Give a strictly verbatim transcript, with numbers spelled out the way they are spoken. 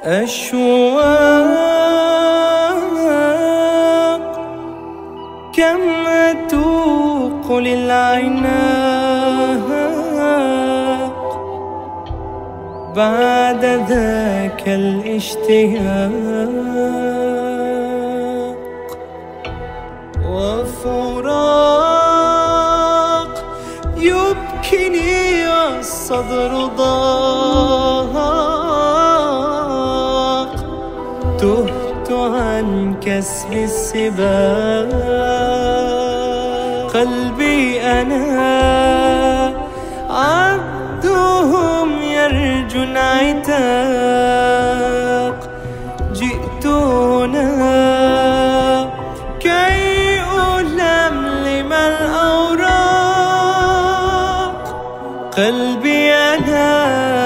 أشواق كم أتوق للعناق بعد ذاك الاشتياق، وفراق يبكني والصدر ضاق، تهت عن كسب السباق. قلبي أنا عبدهم يرجو العتاق، جئت هنا كي ألملم الأوراق. قلبي أنا